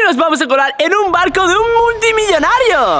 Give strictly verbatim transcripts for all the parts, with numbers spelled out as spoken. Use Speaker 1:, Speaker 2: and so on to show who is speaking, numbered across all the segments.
Speaker 1: nos vamos a colar en un barco de un multimillonario.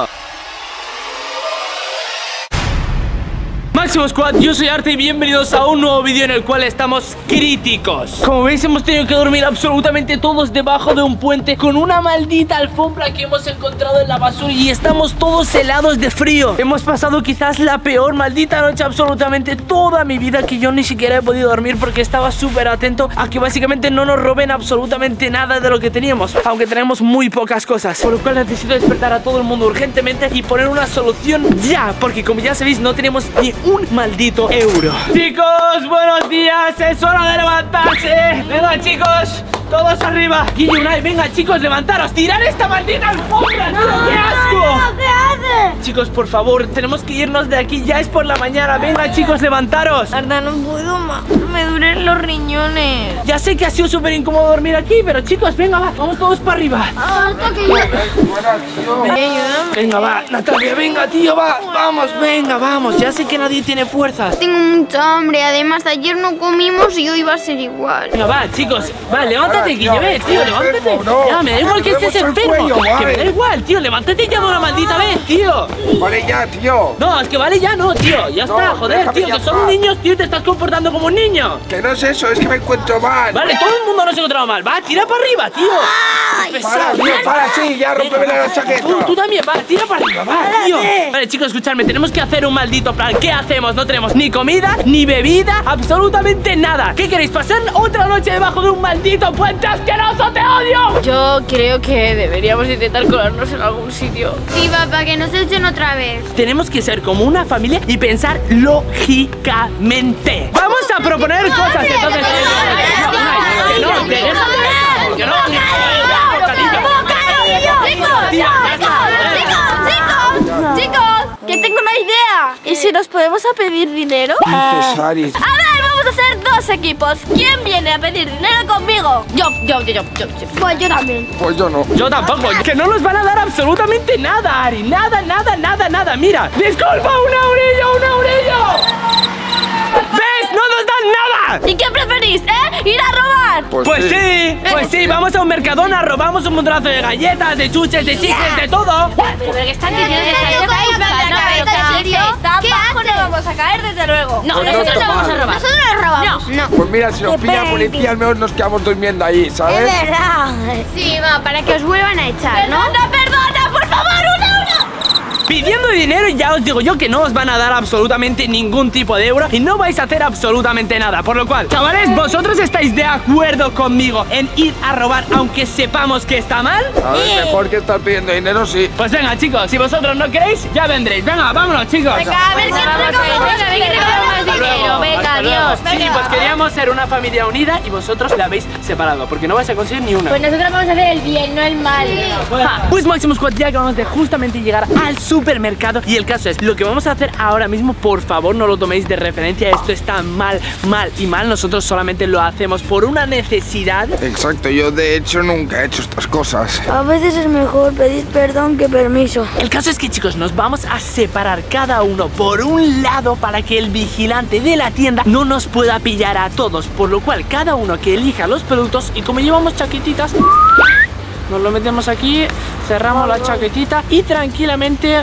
Speaker 1: Máximo Squad, yo soy Arte y bienvenidos a un nuevo vídeo en el cual estamos críticos. Como veis, hemos tenido que dormir absolutamente todos debajo de un puente con una maldita alfombra que hemos encontrado en la basura y estamos todos helados de frío. Hemos pasado quizás la peor maldita noche absolutamente toda mi vida, que yo ni siquiera he podido dormir porque estaba súper atento a que básicamente no nos roben absolutamente nada de lo que teníamos, aunque tenemos muy pocas cosas. Por lo cual necesito despertar a todo el mundo urgentemente y poner una solución ya, porque como ya sabéis no tenemos ni un maldito euro. Chicos, buenos días, es hora de levantarse. Venga, chicos, todos arriba. Guille, Unai, venga, chicos, levantaros. Tirar esta maldita alfombra, no, tío, qué asco.
Speaker 2: No, ¿qué haces?
Speaker 1: Chicos, por favor, tenemos que irnos de aquí, ya es por la mañana. Venga, chicos, levantaros.
Speaker 2: Arda, no puedo más, me duelen los riñones.
Speaker 1: Ya sé que ha sido súper incómodo dormir aquí, pero chicos, venga, va, vamos todos para arriba.
Speaker 2: Ah, hasta que yo...
Speaker 1: Venga, va, Natalia, venga, tío, va. Vamos, venga, vamos. Ya sé que nadie tiene fuerzas.
Speaker 2: Tengo mucha hambre, además ayer no comimos y hoy va a ser igual.
Speaker 1: Venga, va, chicos, va, levántate, Guille, ve, tío, levántate. Ya, me da igual que estés enfermo. Que me da igual, tío, levántate ya de una maldita vez, tío.
Speaker 3: Vale ya, tío.
Speaker 1: No, es que vale ya no, tío. Ya está, joder, tío, que son niños, tío, te estás comportando como un niño.
Speaker 3: Que no es eso, es que me encuentro mal.
Speaker 1: Vale, todo el mundo no se encontraba mal. Va, tira para arriba, tío.
Speaker 3: Para, tío, para, sí, ya, rómpeme la chaqueta.
Speaker 1: Tú, tú también, va, tira para arriba, va, tío. Vale, chicos, escuchadme, tenemos que hacer un maldito plan. ¿Qué hacemos? No tenemos ni comida, ni bebida, absolutamente nada. ¿Qué queréis? ¿Pasar otra noche debajo de un maldito puente asqueroso? ¡Te odio!
Speaker 2: Yo creo que deberíamos intentar colarnos en algún sitio. Sí, papá, que nos echen otra vez.
Speaker 1: Tenemos que ser como una familia y pensar lógicamente. Vamos a proponer cosas, entonces. No, no,
Speaker 2: chicos, que tengo una idea. ¿Y si nos podemos a pedir dinero?
Speaker 3: Necesario.
Speaker 2: A ver, vamos a hacer dos equipos. ¿Quién viene a pedir dinero conmigo? Yo, yo, yo, yo, yo. Pues yo también.
Speaker 3: Pues yo no.
Speaker 1: Yo tampoco. Que no nos van a dar absolutamente nada, Ari. Nada, nada, nada, nada. Mira. Disculpa, un eurillo, un eurillo. ¿Ves? No nos dan nada.
Speaker 2: ¿Y qué preferís, eh? ¿Ir a robar?
Speaker 3: Pues,
Speaker 1: Pues
Speaker 3: sí.
Speaker 1: sí, pues sí, vamos a un Mercadona, robamos un montonazo de galletas, de chuches, de chicles, de todo.
Speaker 2: Pero que están diciendo que está ¿en serio? ¿Qué abajo no vamos a caer desde luego? No,
Speaker 3: Pues no
Speaker 2: nosotros
Speaker 3: está
Speaker 2: no vamos a
Speaker 3: mal.
Speaker 2: robar. Nosotros no robamos. No.
Speaker 3: Pues mira, si nos pilla la policía, al menos nos quedamos durmiendo ahí, ¿sabes?
Speaker 2: verdad. Sí, va, para que os vuelvan a echar, ¿no? Perdona, perdona, por favor, una, una.
Speaker 1: Pidiendo dinero, ya os digo yo que no os van a dar absolutamente ningún tipo de euro y no vais a hacer absolutamente nada. Por lo cual, chavales, ¿vosotros estáis de acuerdo conmigo en ir a robar aunque sepamos que está mal?
Speaker 3: A ver, mejor que estar pidiendo dinero, sí.
Speaker 1: Pues venga, chicos, si vosotros no queréis, ya vendréis. Venga, vámonos, chicos.
Speaker 2: Venga, a ver, ¿qué más dinero? Venga, adiós.
Speaker 1: Sí, pues queríamos ser una familia unida y vosotros la habéis separado, porque no vais a conseguir ni una.
Speaker 2: Pues nosotros vamos a hacer el bien, no el mal.
Speaker 1: Pues Máximo Squad, ya acabamos de justamente llegar al supermercado y el caso es, lo que vamos a hacer ahora mismo, por favor no lo toméis de referencia, esto está mal, mal y mal, nosotros solamente lo hacemos por una necesidad.
Speaker 3: Exacto, yo de hecho nunca he hecho estas cosas.
Speaker 4: A veces es mejor pedir perdón que permiso.
Speaker 1: El caso es que, chicos, nos vamos a separar cada uno por un lado para que el vigilante de la tienda no nos pueda pillar a todos, por lo cual cada uno que elija los productos, y como llevamos chaquetitas, nos lo metemos aquí, cerramos la chaquetita y tranquilamente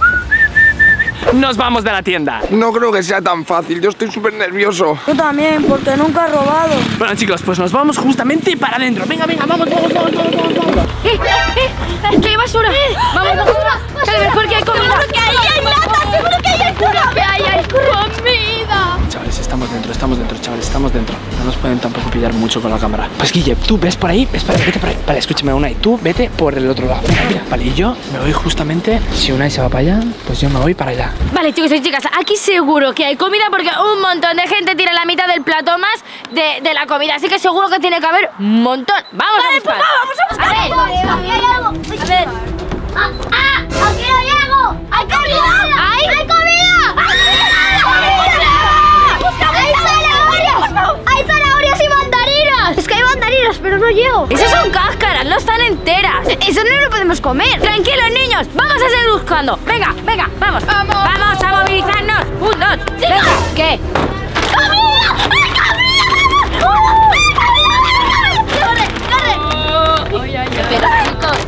Speaker 1: nos vamos de la tienda.
Speaker 3: No creo que sea tan fácil, yo estoy súper nervioso.
Speaker 4: Yo también, porque nunca he robado.
Speaker 1: Bueno, chicos, pues nos vamos justamente para adentro. Venga, venga, vamos, vamos, vamos, vamos, vamos.
Speaker 2: ¡Eh, eh! ¡Que hay basura! ¡Vamos, vamos! ¡Vamos! ¡Porque hay comida! ¡Seguro que ahí hay lata! ¡Seguro que ahí hay comida! ¡Que ahí hay comida!
Speaker 1: Chavales, estamos dentro, estamos dentro, chavales, estamos dentro. No nos pueden tampoco pillar mucho con la cámara. Pues Guille, tú ves por ahí, ves por ahí, vete por ahí. Vale, escúchame, Unai, tú vete por el otro lado. Mira, mira. Vale, y yo me voy justamente. Si Unai se va para allá, pues yo me voy para allá.
Speaker 2: Vale, chicos y chicas, aquí seguro que hay comida porque un montón de gente tira la mitad del plato más de, de la comida. Así que seguro que tiene que haber un montón. Vamos a buscar. Vamos a buscar. A ver, vale, vale, hay algo. A ver. ¡Ah! ¡Ah! ¡Aquí no llego! ¡Hay comida! ¡Hay! ¡Hay comida! ¡Hay comida! ¡Hay zanahorias! ¡Hay zanahorias y mandarinas! Es que hay mandarinas, pero no llego. Esas son cáscaras, no están enteras. Eso no lo podemos comer. Tranquilos, niños, vamos a seguir buscando. Venga, venga, vamos. Vamos, vamos a movilizarnos. Un, dos, venga. ¿Qué? ¡Comida! ¡Hay comida! ¡Corre, corre! Pero chicos,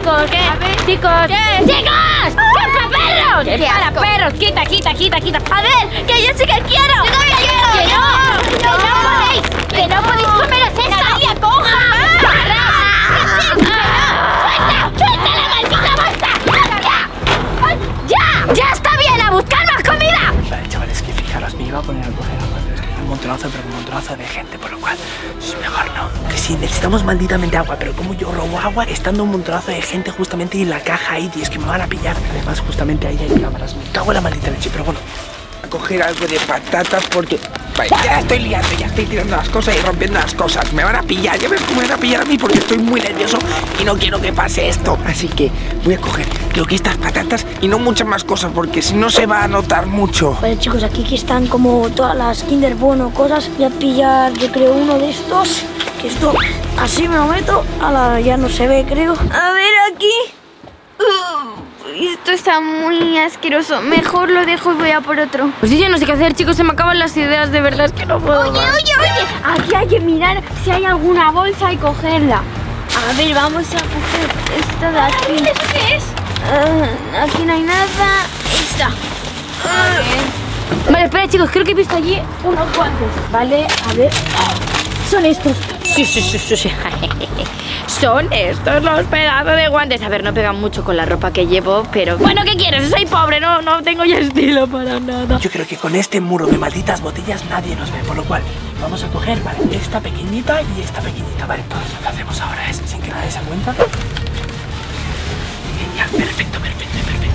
Speaker 2: chicos, ¿qué? A ver, chicos, ¿qué? ¡Chicos! ¡Qué para perros! ¡Qué,
Speaker 5: Qué
Speaker 2: para
Speaker 5: asco.
Speaker 2: perros! Quita, quita, quita, quita. A ver, que yo sí que quiero.
Speaker 5: Yo también quiero.
Speaker 2: Que no, que no podéis, que no podéis comeros esto.
Speaker 5: Natalia, coja.
Speaker 2: ¡Suelta! ¡Suelta la maldita bolsa! ¡Ya! ¡Ya está bien! ¡A buscar más comida!
Speaker 1: Vale, chavales, que fijaros, me iba a poner a coger agua, pero es que hay un montonazo, pero un montonazo de gente, por lo cual, shh, mejor no. Que sí, necesitamos malditamente agua, pero como yo robo agua, estando un montonazo de gente justamente en la caja ahí, tío, es que me van a pillar. Además, justamente ahí hay cámaras, me cago en la maldita leche, pero bueno.
Speaker 3: A coger algo de patatas porque... Vale, ya estoy liando, ya estoy tirando las cosas y rompiendo las cosas. Me van a pillar, ya ves cómo me van a pillar a mí porque estoy muy nervioso y no quiero que pase esto. Así que voy a coger, creo que estas patatas y no muchas más cosas porque si no se va a notar mucho.
Speaker 4: Vale, chicos, aquí que están como todas las Kinder Bueno cosas. Voy a pillar, yo creo, uno de estos. Que esto, así me lo meto. Ala, ya no se ve, creo.
Speaker 5: A ver, aquí. Uh, esto está muy asqueroso. Mejor lo dejo y voy a por otro.
Speaker 2: Pues yo ya no sé qué hacer, chicos, se me acaban las ideas, de verdad, es que no puedo
Speaker 5: Oye,
Speaker 2: más.
Speaker 5: oye, oye. Aquí hay que mirar si hay alguna bolsa y cogerla. A ver, vamos a coger esta de aquí. ¿Eso qué es? Ah, aquí no hay nada. Esta. A ver.
Speaker 2: Vale, espera, chicos, creo que he visto allí unos guantes. Vale, a ver. Son estos. Sí, sí, sí, sí, sí. Son estos los pedazos de guantes. A ver, no pegan mucho con la ropa que llevo, pero... Bueno, ¿qué quieres? Soy pobre, no, no tengo ya estilo para nada.
Speaker 1: Yo creo que con este muro de malditas botellas nadie nos ve, por lo cual vamos a coger, vale, esta pequeñita y esta pequeñita, vale. Entonces lo que hacemos ahora es, sin que nadie se dé cuenta... Genial, perfecto, perfecto, perfecto.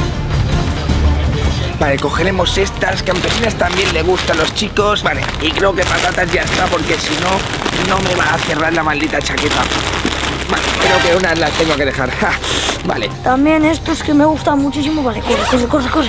Speaker 3: Vale, cogeremos estas campesinas, también le gustan a los chicos. Vale, y creo que patatas ya está porque si no, no me va a cerrar la maldita chaqueta. Vale, creo que unas las tengo que dejar. Ja, vale.
Speaker 4: También estos que me gustan muchísimo. Vale, corre, corre, corre, corre.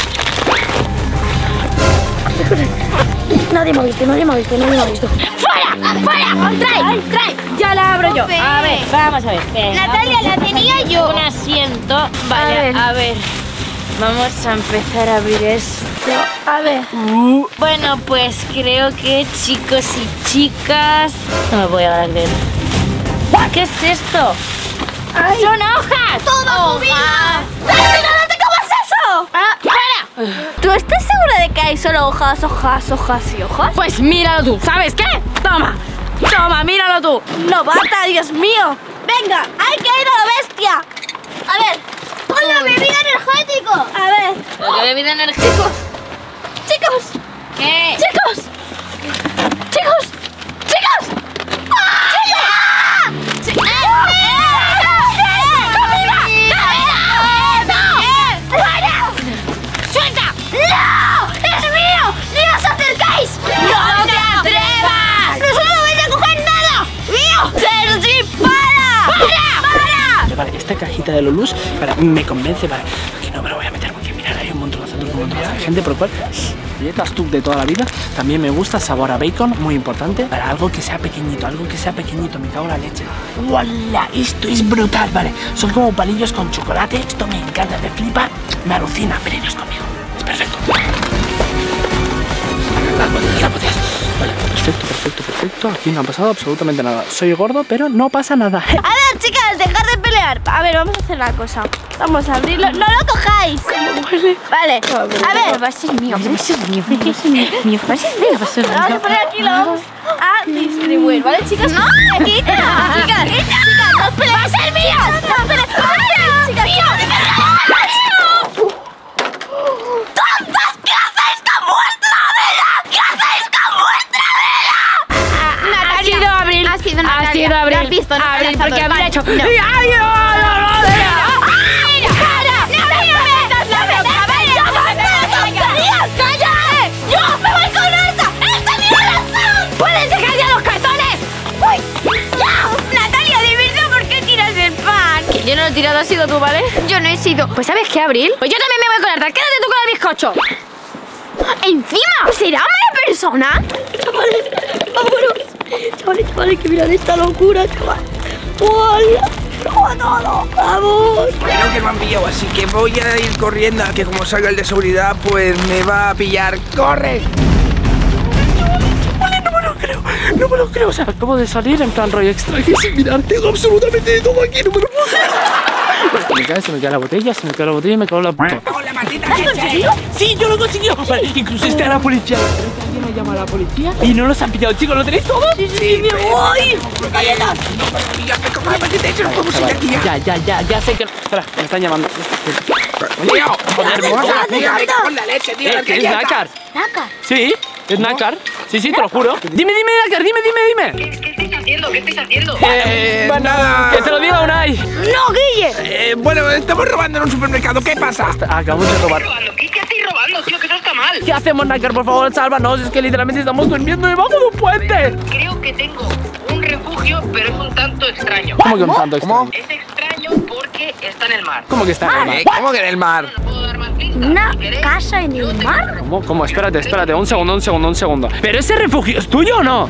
Speaker 4: Corre, corre. Nadie me ha visto, nadie me ha visto, nadie me ha visto.
Speaker 2: ¡Fuera! ¡Fuera! ¡Trae! ¡Trae! Ya la abro yo.
Speaker 5: Jope.
Speaker 2: A ver, vamos a ver. Venga,
Speaker 5: Natalia, la tenía yo.
Speaker 2: un asiento. Vale,
Speaker 5: A ver.
Speaker 2: a ver. Vamos a empezar a abrir esto.
Speaker 4: A ver.
Speaker 2: Uh, bueno, pues creo que chicos y chicas... No me voy a dar creer. ¿Qué es esto?
Speaker 4: Ay.
Speaker 2: ¡Son hojas!
Speaker 5: ¡Todo tu vida! ¡No te comas eso!
Speaker 2: Ah, ¡fuera!
Speaker 5: ¿Tú estás segura de que hay solo hojas, hojas, hojas y hojas?
Speaker 2: Pues míralo tú, ¿sabes qué? Toma, toma, míralo tú.
Speaker 5: ¡Novata, Dios mío! ¡Venga, hay que ir a la bestia! A ver, ¡una bebida energético! A ver,
Speaker 2: ¿Pero qué bebida energética?
Speaker 5: chicos, chicos,
Speaker 2: ¿Qué?
Speaker 5: chicos, chicos, chicos. ¡Ah! ¡Sí! ¡Eh! ¡Comida! ¡No! ¡Fuera!
Speaker 2: ¡Suelta!
Speaker 5: ¡No! ¡Es mío! ¡Ni os acercáis! ¡No, te atrevas! ¡No solo vais a coger nada! ¡Mío! ¡Sergi, para! ¡Para! ¡Para!
Speaker 1: Vale, esta cajita de Lolus, vale, me convence, vale. Aquí no me lo voy a meter porque mirad, hay un montón de un montón de gente, por lo cual... Galletas Tub de toda la vida, también me gusta, sabor a bacon, muy importante. Para algo que sea pequeñito, algo que sea pequeñito, me cago en la leche. ¡Wala! Esto es brutal, vale. Son como palillos con chocolate, esto me encanta, me flipa, me alucina. Venidos conmigo, es perfecto. Las botellas, las botellas. Vale, perfecto, perfecto, perfecto. Aquí no ha pasado absolutamente nada. Soy gordo, pero no pasa nada.
Speaker 5: A ver, chicas, dejad de pelear. A ver, vamos a hacer una cosa. Vamos a abrirlo. ¡No lo cojáis! Vale. A ver.
Speaker 2: Va a ser mío, va a ser mío, va a ser mío, mío, va a ser mío, va a ser mío.
Speaker 5: Vamos a poner aquí, lo vamos a distribuir, ¿vale, chicas? ¡No! ¡Quita! ¡Chicas! ¡Chicas! ¡No peleéis! ¡Va a ser mío! ¡No peleéis! ¡Chicas! ¡Mío! ¡Tontas! ¿Qué hacéis con vuestra vela? ¿Qué hacéis con vuestra vela?
Speaker 2: Ha sido Abril,
Speaker 5: Ha sido
Speaker 2: ha
Speaker 5: Natalia.
Speaker 2: sido
Speaker 5: Lo
Speaker 2: Abril,
Speaker 5: has visto, no te
Speaker 2: Abril,
Speaker 5: has
Speaker 2: porque
Speaker 5: lanzado.
Speaker 2: Abril ha hecho...
Speaker 5: No.
Speaker 2: ¡Ay, no, no, no, no!
Speaker 5: ¡Ay, para! ¡No me metas la cabeza! ¡No me metas tonterías! ¡Cállate! ¡Yo me voy con esta! ¡Esta es mi razón!
Speaker 2: ¡Puedes dejar ya los cartones!
Speaker 5: ¡Uy! ¡Ya! Natalia, de verdad, ¿por qué tiras el pan?
Speaker 2: Que yo no lo he tirado, ha sido tú, ¿vale?
Speaker 5: Yo no he sido.
Speaker 2: Pues ¿sabes qué, Abril? Pues yo también me voy con Arta, quédate tú con el bizcocho.
Speaker 5: ¡Encima! ¿Será mala persona?
Speaker 4: Chavales, vámonos. Chavales, chavales, que mirad esta locura, chaval. ¡Hola! ¡Roba todo! ¡Vamos!
Speaker 3: Creo que me han pillado, así que voy a ir corriendo, que como salga el de seguridad, pues me va a pillar. ¡Corre!
Speaker 1: Vale, no me lo creo, no me lo creo. O sea, acabo de salir en plan rollo extra. Que sin mirar, tengo absolutamente de todo aquí, no me lo puedo creer. Se me cae, se me cae la botella, se me cae la botella y me cago en la puta.
Speaker 3: ¡Hola, maldita
Speaker 1: ¿Has conseguido? Sí, yo lo he conseguido. Vale, incluso está la policía. Creo que alguien ha llamado a la policía y no los han pillado, chicos. ¿Lo tenéis todo?
Speaker 4: Sí, sí, sí, me voy.
Speaker 3: ¡Galletas! No, pero ya me como la maldita y no podemos ir aquí ya.
Speaker 1: Ya, ya, ya, ya sé que... Espera, me están llamando.
Speaker 3: Tío, joder,
Speaker 4: ¿Qué
Speaker 3: moza,
Speaker 4: haces,
Speaker 3: tío,
Speaker 4: Nácar?
Speaker 3: con la leche, tío,
Speaker 1: Eh,
Speaker 3: las
Speaker 1: ¿qué es
Speaker 3: galletas.
Speaker 1: Nácar?
Speaker 4: Nácar.
Speaker 1: Sí, es Nácar. Sí, sí, te lo juro. Dime, dime, Nácar, dime, dime, dime.
Speaker 6: ¿Qué estáis haciendo? ¿Qué estáis haciendo?
Speaker 1: Eh,
Speaker 3: nada.
Speaker 1: Que te lo diga Unai.
Speaker 4: No, Guille.
Speaker 3: Eh, bueno, estamos robando en un supermercado, ¿qué pasa?
Speaker 1: Acabamos de robar.
Speaker 6: ¿Robando? ¿Qué, ¿Qué estáis robando, tío? Que eso está mal.
Speaker 1: ¿Qué hacemos, Nácar? Por favor, sálvanos. Es que literalmente estamos durmiendo debajo de un puente.
Speaker 6: Creo que tengo un refugio, pero es un tanto extraño.
Speaker 1: ¿Cómo que un tanto
Speaker 3: ¿Cómo?
Speaker 1: extraño?
Speaker 6: Es extraño porque está en el mar.
Speaker 1: ¿Cómo que está en el mar?
Speaker 3: Eh, ¿Cómo que en el mar?
Speaker 6: No puedo dar más pistas.
Speaker 4: ¿Una
Speaker 6: Si queréis,
Speaker 4: casa en
Speaker 6: yo
Speaker 4: el
Speaker 6: te-
Speaker 4: mar?
Speaker 1: ¿Cómo? ¿Cómo? Espérate, espérate. Un segundo, un segundo, un segundo. ¿Pero ese refugio es tuyo o no?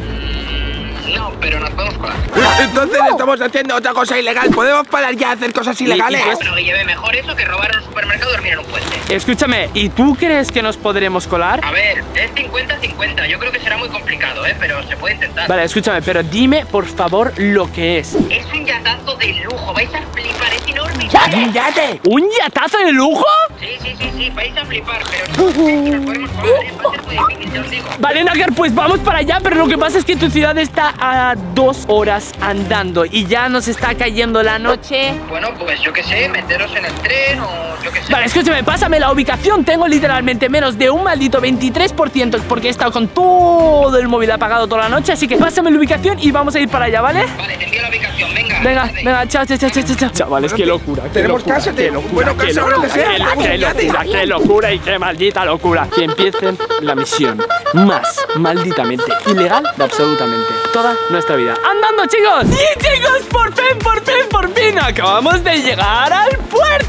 Speaker 6: No, pero nos podemos colar.
Speaker 3: Entonces estamos haciendo otra cosa ilegal. ¿Podemos parar ya a hacer cosas ilegales?
Speaker 1: pues-
Speaker 6: Bueno, Guille, mejor eso que robar en un supermercado y dormir en un puente.
Speaker 1: Escúchame, ¿y tú crees que nos podremos colar?
Speaker 6: A ver, es cincuenta cincuenta. Yo creo que será muy complicado, ¿eh? Pero se puede intentar.
Speaker 1: Vale, escúchame, pero dime, por favor, lo que es.
Speaker 6: Es un yatazo de lujo. Vais a flipar. Es enorme.
Speaker 3: ¡Un yate!
Speaker 1: ¿Un yatazo de lujo?
Speaker 6: Sí, sí, sí, sí. Vais a flipar. Pero no sé si nos podemos colar, ¿eh? Va a ser muy difícil, ya os digo.
Speaker 1: Vale, Nácar, pues vamos para allá, pero lo que pasa es que tu ciudad está a dos horas andando y ya nos está cayendo la noche.
Speaker 6: Bueno, pues yo qué sé, meteros en el tren o yo qué sé.
Speaker 1: Vale, escúchame, pásame la ubicación. Tengo literalmente menos de un maldito veintitrés por ciento porque he estado con todo el móvil apagado toda la noche. Así que pásame la ubicación y vamos a ir para allá, ¿vale?
Speaker 6: Vale, te envío la ubicación, venga.
Speaker 1: Venga,
Speaker 6: Vale.
Speaker 1: venga, chao, chao, chao, chao, chao. Chavales, qué locura. qué
Speaker 3: Tenemos
Speaker 1: locura,
Speaker 3: casa,
Speaker 1: qué
Speaker 3: tenemos
Speaker 1: locura,
Speaker 3: bueno,
Speaker 1: qué
Speaker 3: casa o lo que
Speaker 1: locura,
Speaker 3: sea.
Speaker 1: qué
Speaker 3: Tenemos
Speaker 1: qué
Speaker 3: un yate.
Speaker 1: locura, qué locura y qué maldita locura. Que empiecen la misión más malditamente ilegal de absolutamente toda nuestra vida. ¡Andando, chicos! ¡Sí, chicos! ¡Por fin, por fin, por fin! ¡Acabamos de llegar al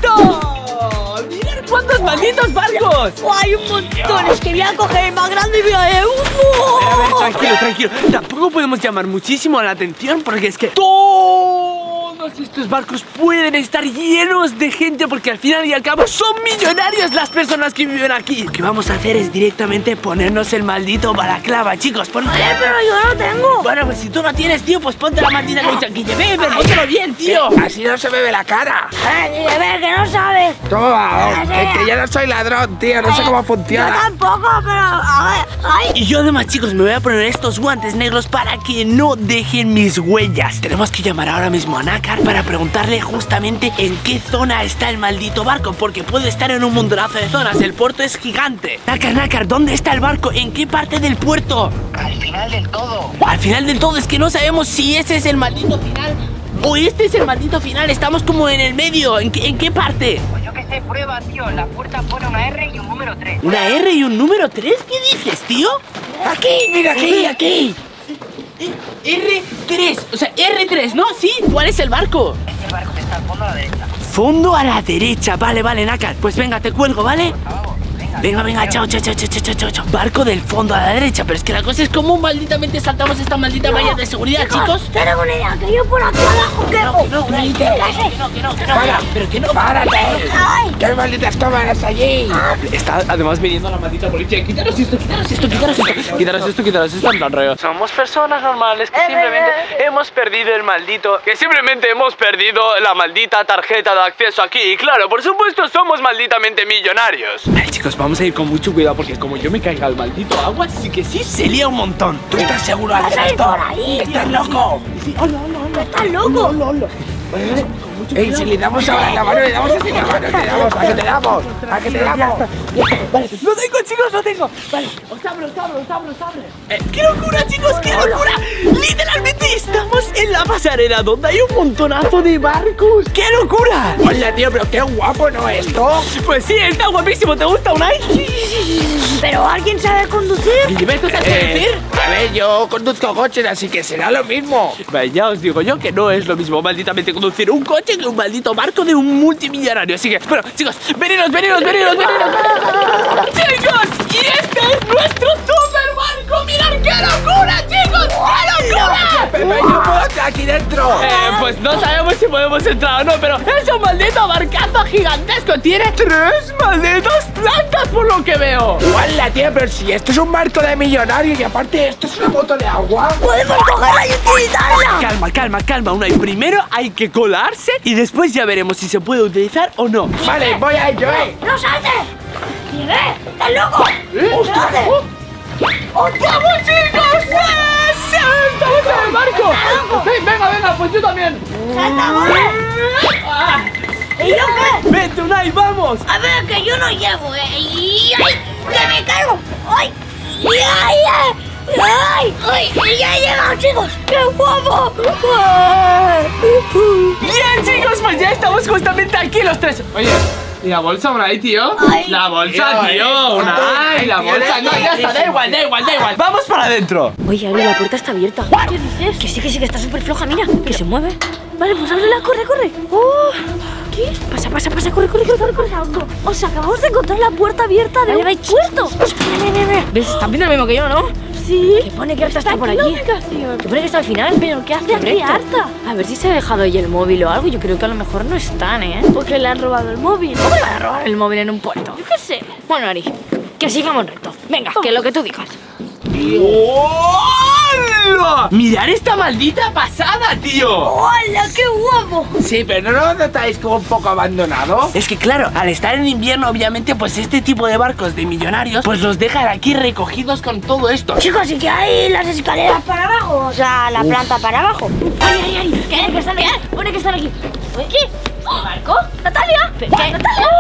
Speaker 1: puerto! ¡Mirad cuántos malditos barcos!
Speaker 4: Oh, hay un montón. Es que voy a coger el más grande y voy a...
Speaker 1: A ver, tranquilo, tranquilo. Tampoco podemos llamar muchísimo la atención porque es que todos estos barcos pueden estar llenos de gente porque al final y al cabo son millonarios las personas que viven aquí. Lo que vamos a hacer es directamente ponernos el maldito balaclava, chicos. Ponte...
Speaker 4: Oye, pero yo no tengo.
Speaker 1: Bueno, pues si tú no tienes, tío, pues ponte la maldita capucha. Que te bebe, póntelo bien, tío.
Speaker 3: Así no se me ve la cara.
Speaker 4: Eh, a ver, que no sabes.
Speaker 3: Toma, que, que yo no soy ladrón, tío. No sé cómo
Speaker 4: Yo
Speaker 3: funciona.
Speaker 4: tampoco, pero a ver, ay.
Speaker 1: Y yo además, chicos, me voy a poner estos guantes negros para que no dejen mis huellas. Tenemos que llamar ahora mismo a Nácar para preguntarle justamente en qué zona está el maldito barco, porque puede estar en un montonazo de zonas. El puerto es gigante. Nácar, Nácar, ¿dónde está el barco? ¿En qué parte del puerto?
Speaker 6: Al final del todo.
Speaker 1: Al final del todo, es que no sabemos si ese es el maldito final o este es el maldito final. Estamos como en el medio. ¿En qué, en qué parte?
Speaker 6: Pues yo qué sé, prueba, tío. La puerta pone una R y un número tres.
Speaker 1: ¿Una R y un número tres? ¿Qué dices, tío?
Speaker 3: Aquí, mira, aquí, aquí.
Speaker 1: R tres, o sea, R tres, ¿no? Sí, ¿cuál es el barco?
Speaker 6: Este barco que está al fondo a la derecha.
Speaker 1: Fondo a la derecha, vale, vale, Nácar. Pues venga, te cuelgo, ¿vale?
Speaker 6: Vamos, venga.
Speaker 1: Venga, venga, chao, chao, chao, chao, chao, chao, chao. Barco del fondo a la derecha, pero es que la cosa es como malditamente saltamos esta maldita valla de seguridad, chicos.
Speaker 4: Tengo una idea, que yo por aquí abajo quepo.
Speaker 1: No, no, no, que no, que no, que no,
Speaker 3: Para.
Speaker 1: pero que no.
Speaker 3: ¡Párate!
Speaker 4: Ay.
Speaker 3: ¿Qué malditas cámaras allí?
Speaker 1: Está además viniendo la maldita policía. Quitaros esto, quitaros esto, quitaros esto. Quitaros esto, quitaros esto, en plan rollo. Somos personas normales que simplemente hemos perdido el maldito. Que simplemente hemos perdido la maldita tarjeta de acceso aquí. Y claro, por supuesto, somos malditamente millonarios. Vale, chicos, vamos a ir con mucho cuidado porque como yo me caiga al maldito agua, sí que sí se lía un montón.
Speaker 3: ¿Tú estás seguro de hacer
Speaker 4: Vas a ir
Speaker 3: esto?
Speaker 4: por ahí.
Speaker 3: ¡Estás loco!
Speaker 1: Sí, hola, hola, hola.
Speaker 4: ¿Estás loco?
Speaker 3: Ey, si le damos ahora la mano, le damos así la mano, te damos, ¿a qué te damos? ¿A qué te damos?
Speaker 1: Vale, lo tengo, chicos, lo tengo. Vale, os abro, os abro, os abro, os abro. Eh, ¡Qué locura, chicos! ¡Qué locura! Literalmente estamos en la pasarela donde hay un montonazo de barcos. ¡Qué locura!
Speaker 3: Hola, tío, pero qué guapo, ¿no, esto?
Speaker 1: Pues sí, está guapísimo. ¿Te gusta, Unai?
Speaker 4: Pero ¿alguien sabe conducir?
Speaker 1: ¿Gilberto sabes
Speaker 3: Eh,
Speaker 1: conducir?
Speaker 3: a ver, yo conduzco coches, así que será lo mismo.
Speaker 1: Vale, ya os digo yo que no es lo mismo malditamente conducir un coche que un maldito barco de un multimillonario. Así que, bueno, chicos, veniros, veniros, veniros, veniros. Chicos, y este es nuestro super barco. ¡Mirad qué ¡Qué locura, chicos! ¡Qué locura!
Speaker 3: Pepe, yo puedo entrar aquí dentro.
Speaker 1: Eh, pues no sabemos si podemos entrar o no, pero es un maldito barcazo gigantesco. Tiene tres malditas plantas por lo que veo.
Speaker 3: ¡Hola, tío! Pero si esto es un barco de millonarios y aparte esto es una moto de agua.
Speaker 4: ¡Podemos cogerla y utilizarla!
Speaker 1: Calma, calma, calma. Una y primero hay que colarse y después ya veremos si se puede utilizar o no.
Speaker 3: Vale, voy a ello, eh.
Speaker 4: ¡No saltes! ¡Nieve! ¿Estás loco?
Speaker 1: ¿Eh?
Speaker 4: ¡Ostras!
Speaker 1: ¡Vamos, chicos! ¡Sí! ¡Sí! ¡Estamos en el barco! Sí, venga, venga, pues yo también.
Speaker 4: ¡Salta, corre!
Speaker 1: Ah,
Speaker 4: ¿Y yo qué?
Speaker 1: ¡Vente, Unai, vamos!
Speaker 4: A ver, que yo no llevo, eh. ¡Y, ay! ¡Que me caigo! ¡Ay! ¡Y, ay, ay! ¡Ay! ¡Ay! ¡Ya he llegado, chicos! ¡Qué guapo!
Speaker 1: Bien, chicos, pues ya estamos justamente aquí los tres. Oye, ¿y la bolsa, Unai, tío?
Speaker 4: Ay.
Speaker 1: La bolsa,
Speaker 3: Tío,
Speaker 1: tío, Unai, la
Speaker 3: tío,
Speaker 1: bolsa. No, ya está, da igual, da igual, da igual. Vamos para adentro.
Speaker 2: Oye, Ari, la puerta está abierta.
Speaker 4: ¿Qué dices?
Speaker 2: Que sí, que sí, que está súper floja, mira, que se mueve.
Speaker 4: Vale, pues ábrela, corre, corre. Oh, ¿qué? Pasa, pasa, pasa, corre, corre, corre, corre, corre. O sea, acabamos de encontrar la puerta abierta de
Speaker 2: Vale,
Speaker 4: un
Speaker 2: vai,
Speaker 4: puerto.
Speaker 2: Mira, mira, mira. ¿Ves? Estás viendo lo mismo que yo, ¿no?
Speaker 4: Sí.
Speaker 2: Que pone que Arta está por
Speaker 4: aquí la
Speaker 2: aquí.
Speaker 4: ubicación.
Speaker 2: Que pone que está al final.
Speaker 4: ¿Pero qué hace aquí
Speaker 2: Correcto.
Speaker 4: Arta?
Speaker 2: A ver si se ha dejado ahí el móvil o algo. Yo creo que a lo mejor no están, ¿eh?
Speaker 4: Porque le han robado el móvil.
Speaker 2: ¿Cómo le van a robar el móvil en un puerto?
Speaker 4: Yo qué sé.
Speaker 2: Bueno, Ari, que sigamos recto. Venga, que lo que tú digas.
Speaker 1: ¡Hola! ¡Mirad esta maldita pasada, tío!
Speaker 4: ¡Hola, qué guapo!
Speaker 3: Sí, pero ¿no lo notáis como un poco abandonado?
Speaker 1: Es que claro, al estar en invierno, obviamente, pues este tipo de barcos de millonarios, pues los dejan aquí recogidos con todo esto.
Speaker 4: Chicos, ¿y que hay las escaleras para abajo? O sea, la planta para abajo.
Speaker 2: Ay, ay, ay. ¿Qué? ¿Qué están aquí? Pone que están aquí.
Speaker 4: ¿Qué? ¿El barco? ¿Natalia?
Speaker 2: ¿Qué?
Speaker 4: ¿Natalia?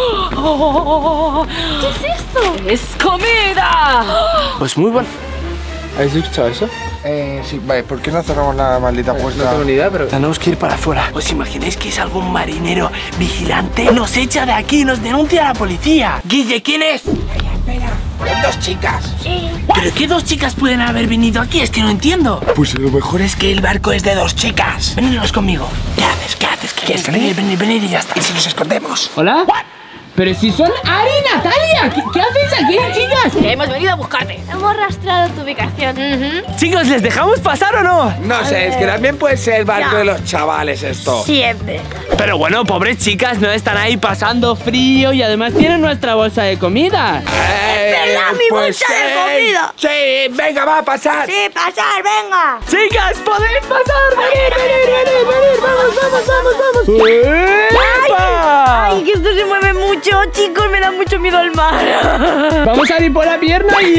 Speaker 2: Oh,
Speaker 4: ¿Qué es esto?
Speaker 2: ¡Es comida!
Speaker 1: Pues muy bueno. ¿Habéis escuchado eso?
Speaker 3: Eh, sí, vale, ¿por qué no cerramos la maldita puerta?
Speaker 1: No tengo ni idea, pero tenemos que ir para afuera. ¿Os imagináis que es algún marinero vigilante? Nos echa de aquí, nos denuncia a la policía. Guille, ¿quién es?
Speaker 3: Espera, son dos chicas.
Speaker 4: Sí.
Speaker 1: ¿Pero qué dos chicas pueden haber venido aquí? Es que no entiendo.
Speaker 3: Pues a lo mejor es que el barco es de dos chicas.
Speaker 1: Venidlos conmigo. ¿Qué haces? ¿Qué haces? ¿Qué
Speaker 3: ¿Quieres
Speaker 1: venir,
Speaker 3: venir?
Speaker 1: venir, venir y ya está.
Speaker 3: ¿Y si nos escondemos?
Speaker 1: ¿Hola? Pero si son Ari y Natalia. ¿Qué, qué hacéis aquí, chicas?
Speaker 2: Que hemos venido a buscarte.
Speaker 4: Hemos rastreado tu ubicación.
Speaker 1: Chicos, ¿les dejamos pasar o no?
Speaker 3: No sé, es que también puede ser el barco de los chavales esto.
Speaker 4: Siempre.
Speaker 1: Pero bueno, pobres chicas, no están ahí pasando frío y además tienen nuestra bolsa de comida.
Speaker 3: Eh,
Speaker 4: verdad, mi bolsa de
Speaker 3: sí.
Speaker 4: comida.
Speaker 3: Sí, venga, va a pasar.
Speaker 4: Sí, pasar, venga.
Speaker 1: Chicas, podéis pasar. Venid, venid, venid, venid. Vamos, vamos, vamos, vamos. ¡Epa!
Speaker 2: Ay, que esto se mueve mucho, chicos. Me da mucho miedo el mar.
Speaker 1: Vamos a ir por la pierna y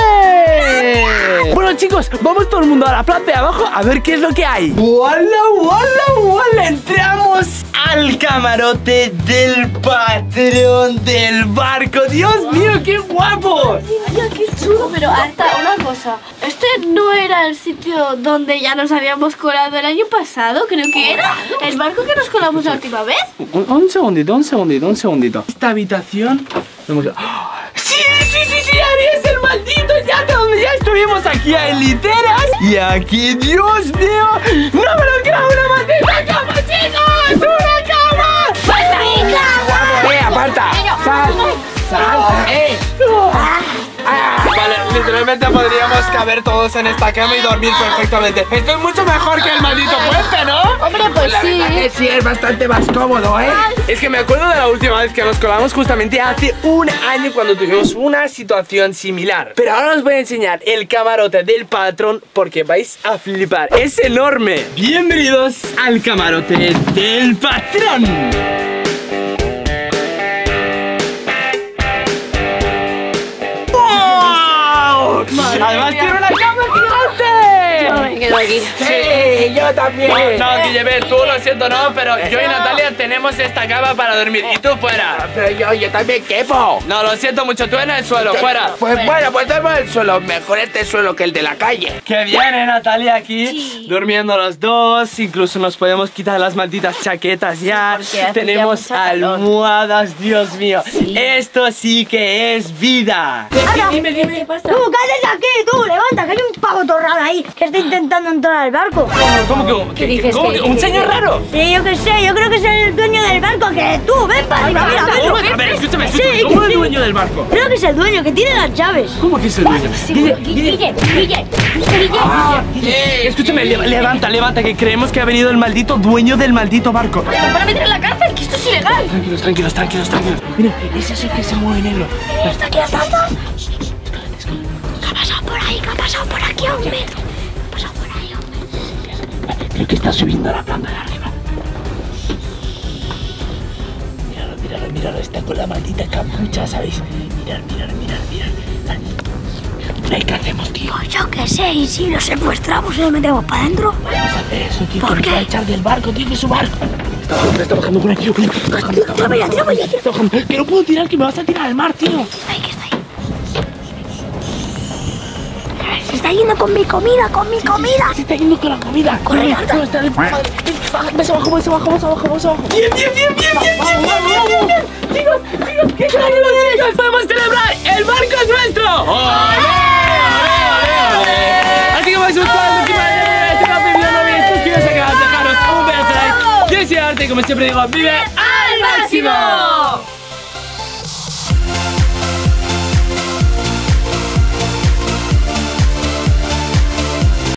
Speaker 1: ¡ole! Bueno, chicos, vamos todo el mundo a la planta de abajo a ver qué es lo que hay. ¡Wala, wala, wala! Entramos al camarote del patrón del barco. ¡Dios mío, qué guapo!
Speaker 4: Ay, qué chulo. Pero Arta, una cosa. Este no era el sitio donde ya nos habíamos colado el año pasado. Creo que era el barco que nos colamos la última vez.
Speaker 1: Un, un segundito, un segundito, un segundito. Esta habitación... ¡Oh! ¡Sí, sí, sí, sí! ¡Ari es el maldito yate donde ya estuvimos aquí a literas! Y aquí, Dios mío, ¡no me lo creo! ¡Una maldita cama, chicos! ¡Una cama! ¡Falta hija!
Speaker 3: ¡Eh, aparta! ¡Sal! ¡Sal! ¡Eh!
Speaker 1: Vale, literalmente podríamos caber todos en esta cama y dormir perfectamente. Esto es mucho mejor que el maldito puente, ¿no?
Speaker 4: Hombre, pues
Speaker 3: La
Speaker 4: sí.
Speaker 3: verdad que sí, es bastante más cómodo, ¿eh?
Speaker 1: Es que me acuerdo de la última vez que nos colamos justamente hace un año cuando tuvimos una situación similar. Pero ahora os voy a enseñar el camarote del patrón porque vais a flipar. Es enorme. Bienvenidos al camarote del patrón. ¡Wow! Además tiene una cama gigante.
Speaker 2: Yo me quedo aquí.
Speaker 3: Sí, yo también.
Speaker 1: No, no, Guillermo, tú lo siento, no, pero yo y Natalia tenemos esta cama para dormir y tú fuera.
Speaker 3: Pero yo, yo también quepo.
Speaker 1: No, lo siento mucho, tú en el suelo, fuera.
Speaker 3: Pues bueno, pues duermo en el suelo. Mejor este suelo que el de la calle.
Speaker 1: Que viene Natalia aquí, durmiendo los dos. Incluso nos podemos quitar las malditas chaquetas ya.
Speaker 2: porque hace
Speaker 1: Tenemos
Speaker 2: ya mucha calor.
Speaker 1: almohadas, Dios mío. Esto sí que es vida.
Speaker 4: Dime, dime, ¿qué pasa? Tú, ¿qué haces aquí? Tú, levanta, que hay un pavo torrado ahí que está intentando
Speaker 5: intentando entrar al barco.
Speaker 1: ¿Cómo que,
Speaker 2: ¿Qué dices?
Speaker 1: ¿cómo
Speaker 2: ¿Qué
Speaker 1: que un
Speaker 2: dices?
Speaker 1: señor raro?
Speaker 5: Sí, yo qué sé, yo creo que es el dueño del barco, que tú, ven para arriba, mira,
Speaker 1: anda,
Speaker 5: ven.
Speaker 1: ¿cómo? A ver, escúchame,
Speaker 5: Sí,
Speaker 1: escúchame.
Speaker 5: que
Speaker 1: ¿Cómo el
Speaker 5: sí.
Speaker 1: dueño del barco?
Speaker 5: Creo que es el dueño, que tiene las llaves.
Speaker 1: ¿Cómo que es el dueño?
Speaker 2: Guille, Guille, Guille, Guille.
Speaker 1: Ah, escúchame, le- levanta, levanta, que creemos que ha venido el maldito dueño del maldito barco.
Speaker 2: Nos van a meter en la cárcel, que esto es ilegal.
Speaker 1: Tranquilos, tranquilos, tranquilos, tranquilos. Mira, ese es el que se mueve negro.
Speaker 5: ¿Está aquí andando? ¿Qué ha pasado por ahí? ¿Qué ha pasado por aquí a un metro? ¿Qué ha pasado por ahí a un metro?
Speaker 1: Creo que está subiendo a la planta de arriba. Míralo, míralo, míralo. Está con la maldita capucha, ¿sabéis? Mirad, mirad, mirad, mirad. ¿Qué hacemos, tío?
Speaker 5: Pues yo qué sé, y si lo secuestramos y lo metemos para adentro.
Speaker 1: Vamos a hacer eso, tío.
Speaker 5: ¿Por
Speaker 1: Que nos
Speaker 5: qué?
Speaker 1: va a echar del barco, tío, que es su barco. Está bajando, está bajando con él, tío.
Speaker 5: Tírame ya, tírame ya.
Speaker 1: Está bajando. Que no puedo tirar, que me vas a tirar al mar, tío.
Speaker 5: Está ahí, que está ahí. Se está yendo con mi comida, con mi comida.
Speaker 1: Se está yendo con la comida.
Speaker 5: Corre,
Speaker 1: Corre,
Speaker 5: anda.
Speaker 1: no, está de madre. Vas abajo, vas abajo, vas abajo, vas abajo. Bien, bien, bien, bien, bien, bien, bien, bien, bien. Chicos, chicos, ¿qué tal, chicos? Podemos celebrar. El barco es nuestro. ¡Olé, olé, olé! Así que vais a buscar la última de este café video. No olvides suscribiros a canal, dejaros un pedazo de like. Yo soy Arte y como siempre digo, vive al máximo.